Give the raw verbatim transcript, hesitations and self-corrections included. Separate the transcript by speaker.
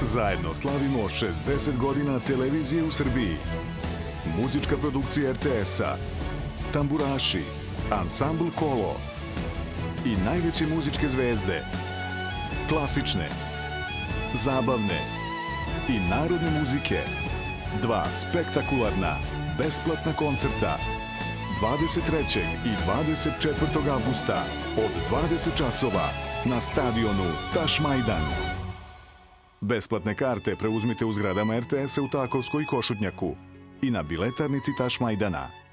Speaker 1: Zajedno slavimo šezdeset godina televizije u Srbiji. Muzička produkcija er te esa, Tamburaši, Ansambl Kolo i najveće muzičke zvezde, klasične, zabavne i narodne muzike. Dva spektakularna, besplatna koncerta dvadeset trećeg i dvadeset četvrtog avgusta od dvadeset časova na stadionu Tašmajdan. Besplatne karte preuzmite u zgradama er te esa u Takovskoj i Košutnjaku i na biletarnici Tašmajdana.